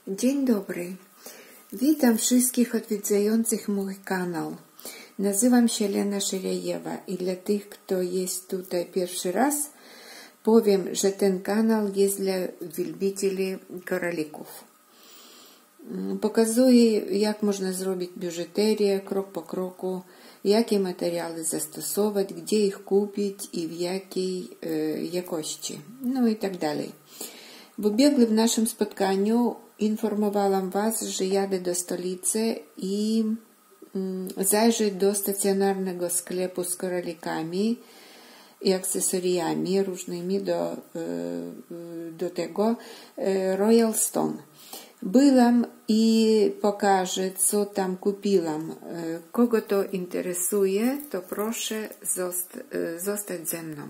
Dzień dobry. Witam wszystkich odwiedzających mój kanał. Nazywam się Lena Szyriajewa i dla tych, kto jest tutaj pierwszy raz, powiem, że ten kanał jest dla wielbicieli koralików. Pokazuję, jak można zrobić biżuterię krok po kroku, jakie materiały zastosować, gdzie ich kupić i w jakiej jakości, no i tak dalej. W ubiegłym naszym spotkaniu informowałam Was, że jadę do stolicy i zajrzę do stacjonarnego sklepu z koralikami i akcesoriami różnymi do tego Royal Stone. Byłam i pokażę, co tam kupiłam. Kogo to interesuje, to proszę zostać ze mną.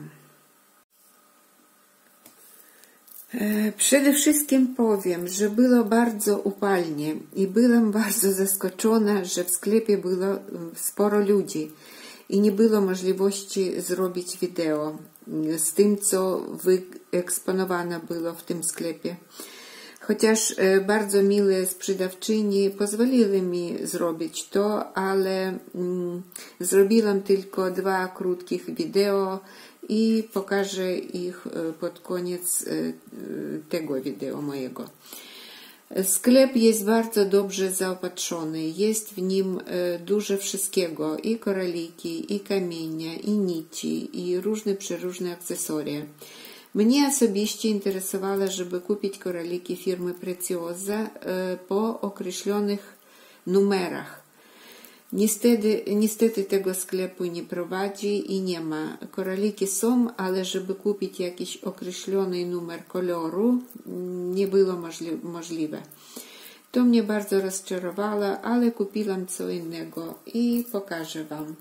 Przede wszystkim powiem, że było bardzo upalnie i byłam bardzo zaskoczona, że w sklepie było sporo ludzi i nie było możliwości zrobić wideo z tym, co wyeksponowane było w tym sklepie. Chociaż bardzo miłe sprzedawczyni pozwoliły mi zrobić to, ale zrobiłam tylko 2 krótkich wideo i pokażę ich pod koniec tego wideo mojego. Sklep jest bardzo dobrze zaopatrzony, jest w nim dużo wszystkiego, i koraliki, i kamienie, i nici, i przeróżne akcesoria. Mnie osobiście interesowało, żeby kupić koraliki firmy Preziosa po określonych numerach. Niestety tego sklepu nie prowadzi i nie ma. Koraliki są, ale żeby kupić jakiś określony numer koloru nie było możliwe. To mnie bardzo rozczarowało, ale kupiłam co innego i pokażę Wam.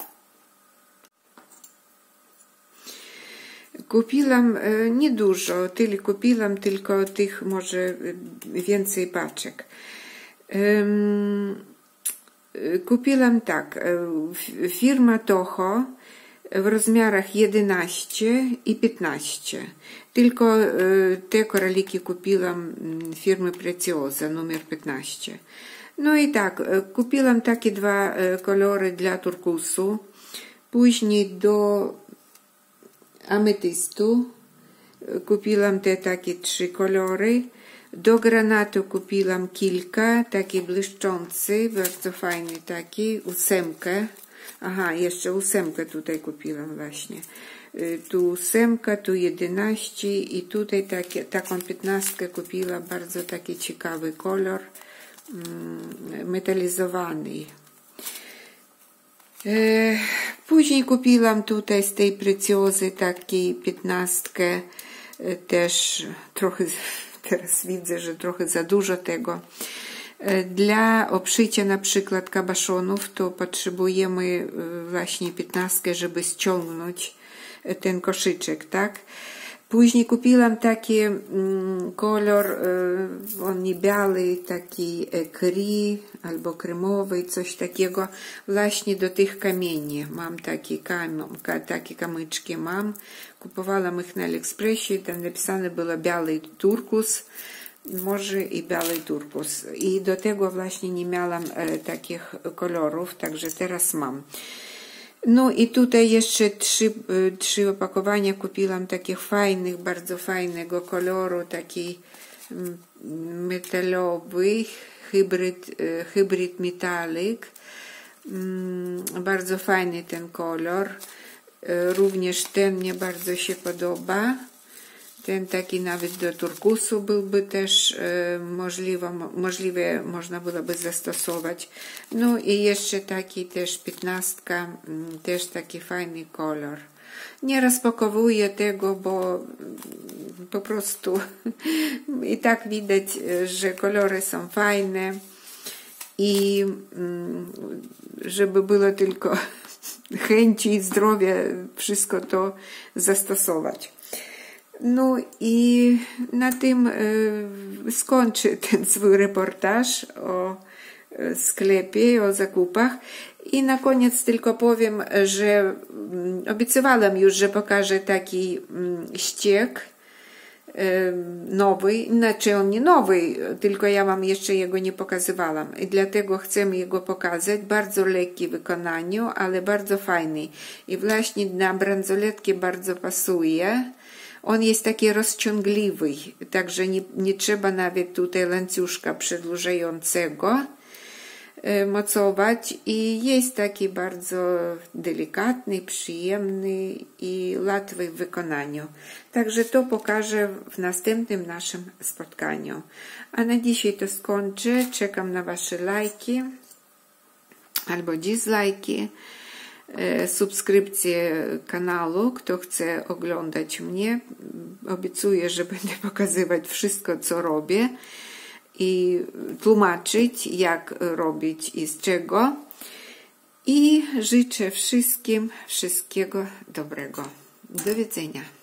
Kupiłam niedużo, kupiłam tylko tych może więcej paczek. Kupiłam tak, firma Toho w rozmiarach 11 i 15. Tylko te koraliki kupiłam firmy Preziosa, numer 15. No i tak, kupiłam takie 2 kolory dla turkusu. Później do ametystu kupiłam te takie 3 kolory. Do granatu kupiłam kilka, taki błyszczący, bardzo fajny taki, 8. Aha, jeszcze 8 tutaj kupiłam właśnie. Tu 8, tu 11 i tutaj taką 15 kupiłam, bardzo taki ciekawy kolor, metalizowany. Później kupiłam tutaj z tej Preziosy takiej 15, też trochę, teraz widzę, że trochę za dużo tego. Dla obszycia na przykład kabaszonów to potrzebujemy właśnie 15, żeby ściągnąć ten koszyczek, tak? Później kupiłam taki kolor, on nie biały, taki kri albo kremowy, coś takiego, właśnie do tych kamieni. Mam takie kamyczki mam. Kupowałam ich na AliExpressie, tam napisane było biały turkus, może i biały turkus. I do tego właśnie nie miałam takich kolorów, także teraz mam. No i tutaj jeszcze 3 opakowania kupiłam takich fajnych, bardzo fajnego koloru, taki metalowy, hybryd metalik. Bardzo fajny ten kolor. Również ten mnie bardzo się podoba. Ten taki nawet do turkusu byłby też możliwe, można byłoby zastosować. No i jeszcze taki też 15, też taki fajny kolor. Nie rozpakowuję tego, bo po prostu i tak widać, że kolory są fajne i żeby było tylko chęci i zdrowia wszystko to zastosować. No i na tym skończę ten swój reportaż o sklepie, o zakupach. I na koniec tylko powiem, że obiecywałam już, że pokażę taki ściek nowy, znaczy on nie nowy, tylko ja wam jeszcze jego nie pokazywałam i dlatego chcę jego pokazać. Bardzo lekki w wykonaniu, ale bardzo fajny i właśnie na bransoletki bardzo pasuje. On jest taki rozciągliwy, także nie trzeba nawet tutaj łańcuszka przedłużającego mocować i jest taki bardzo delikatny, przyjemny i łatwy w wykonaniu. Także to pokażę w następnym naszym spotkaniu. A na dzisiaj to skończę. Czekam na wasze lajki albo dislajki, subskrypcję kanału, kto chce oglądać mnie. Obiecuję, że będę pokazywać wszystko, co robię i tłumaczyć, jak robić i z czego. I życzę wszystkim wszystkiego dobrego. Do widzenia.